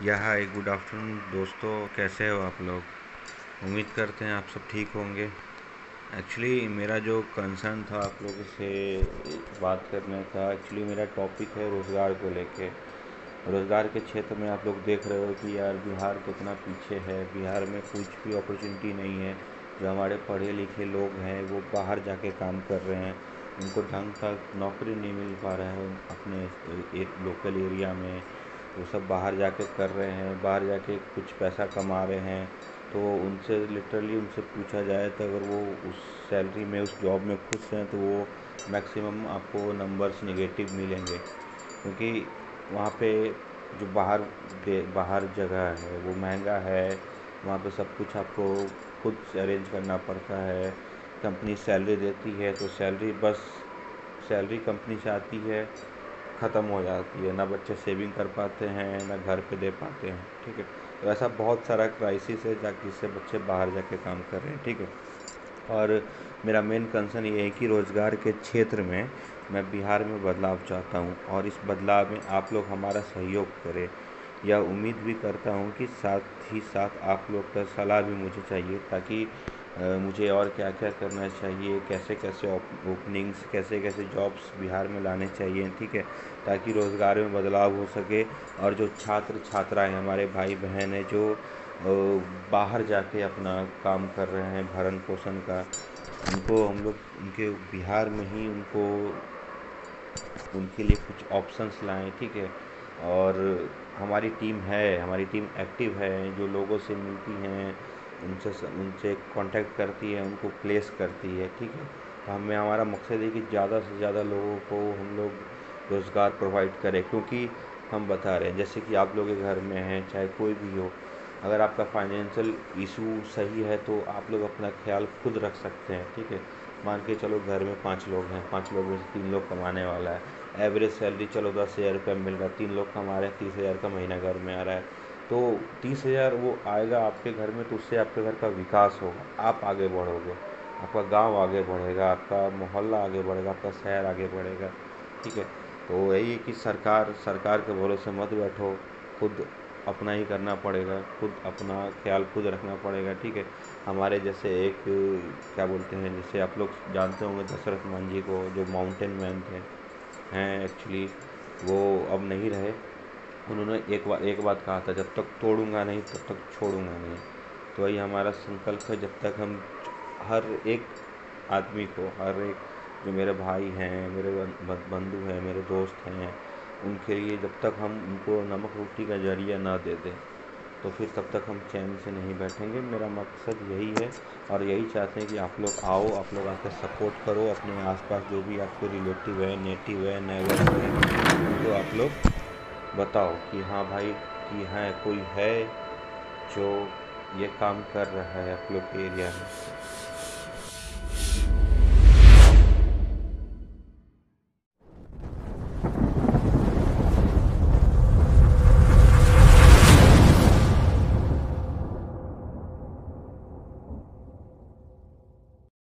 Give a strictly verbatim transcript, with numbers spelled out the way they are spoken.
या hi good afternoon दोस्तों, कैसे हो आप लोग। उम्मीद करते हैं आप सब ठीक होंगे। एक्चुअली मेरा जो कंसर्न था आप लोगों से बात करने का, एक्चुअली मेरा टॉपिक है रोज़गार को लेके। रोज़गार के क्षेत्र में आप लोग देख रहे हो कि यार बिहार कितना पीछे है। बिहार में कुछ भी अपॉर्चुनिटी नहीं है। जो हमारे पढ़े लिखे लोग हैं वो बाहर जाके काम कर रहे हैं, उनको ढंग का नौकरी नहीं मिल पा रहा है अपने एक लोकल एरिया में। वो सब बाहर जाके कर रहे हैं, बाहर जाके कुछ पैसा कमा रहे हैं। तो उनसे लिटरली उनसे पूछा जाए तो अगर वो उस सैलरी में उस जॉब में खुश हैं तो वो मैक्सिमम आपको नंबर्स नेगेटिव मिलेंगे, क्योंकि वहाँ पे जो बाहर दे बाहर जगह है वो महंगा है। वहाँ पे सब कुछ आपको खुद से अरेंज करना पड़ता है। कंपनी सैलरी देती है तो सैलरी बस सैलरी कंपनी से आती है, ख़त्म हो जाती है। ना बच्चे सेविंग कर पाते हैं, ना घर पे दे पाते हैं। ठीक है, तो ऐसा बहुत सारा क्राइसिस है जा जिससे बच्चे बाहर जाके काम कर रहे हैं। ठीक है, और मेरा मेन कंसर्न ये है कि रोज़गार के क्षेत्र में मैं बिहार में बदलाव चाहता हूँ, और इस बदलाव में आप लोग हमारा सहयोग करें। यह उम्मीद भी करता हूँ कि साथ ही साथ आप लोग का सलाह भी मुझे चाहिए, ताकि अ, मुझे और क्या क्या करना चाहिए, कैसे कैसे ओपनिंग्स, कैसे कैसे जॉब्स बिहार में लाने चाहिए। ठीक है, ताकि रोज़गार में बदलाव हो सके। और जो छात्र छात्राएं हमारे भाई बहन हैं जो अ, बाहर जाके अपना काम कर रहे हैं भरण पोषण का, उनको हम लोग उनके बिहार में ही उनको उनके लिए कुछ ऑप्शंस लाएं। ठीक है, और हमारी टीम है हमारी टीम एक्टिव है, जो लोगों से मिलती हैं, उनसे उनसे कांटेक्ट करती है, उनको प्लेस करती है। ठीक है, तो हमें हमारा मकसद है कि ज़्यादा से ज़्यादा लोगों को हम लोग रोज़गार प्रोवाइड करें। क्योंकि हम बता रहे हैं, जैसे कि आप लोग के घर में हैं, चाहे कोई भी हो, अगर आपका फाइनेंशियल इशू सही है तो आप लोग अपना ख्याल खुद रख सकते हैं। ठीक है, मान के चलो घर में पाँच लोग हैं, पाँच लोग में से तीन लोग कमाने वाला है, एवरेज सैलरी चलो दस हज़ार रुपये मिल रहा है, तीन लोग कमा रहे हैं, तीस हज़ार का महीना घर में आ रहा है। तो तीस हज़ार वो आएगा आपके घर में, तो उससे आपके घर का विकास होगा, आप आगे बढ़ोगे, आपका गांव आगे बढ़ेगा, आपका मोहल्ला आगे बढ़ेगा, आपका शहर आगे बढ़ेगा। ठीक है, तो यही है कि सरकार सरकार के भरोसे मत बैठो, खुद अपना ही करना पड़ेगा, खुद अपना ख्याल खुद रखना पड़ेगा। ठीक है, हमारे जैसे एक क्या बोलते हैं, जैसे आप लोग जानते होंगे दशरथ मांझी को, जो माउंटेन मैन थे हैं एक्चुअली, वो अब नहीं रहे। उन्होंने एक बार एक बात कहा था, जब तक तोड़ूंगा नहीं तब तक छोड़ूंगा नहीं। तो वही हमारा संकल्प है, जब तक हम हर एक आदमी को, हर एक जो मेरे भाई हैं, मेरे बंधु हैं, मेरे दोस्त हैं, उनके लिए जब तक हम उनको नमक रोटी का जरिया ना दे दें तो फिर तब तक हम चैन से नहीं बैठेंगे। मेरा मकसद यही है, और यही चाहते हैं कि आप लोग आओ, आप लोग आकर सपोर्ट करो। अपने आसपास जो भी आपके रिलेटिव है, नेटिव है, नेबर है, उनको आप लोग बताओ कि हाँ भाई, कि हाँ कोई है जो ये काम कर रहा है आप लोग के एरिया में।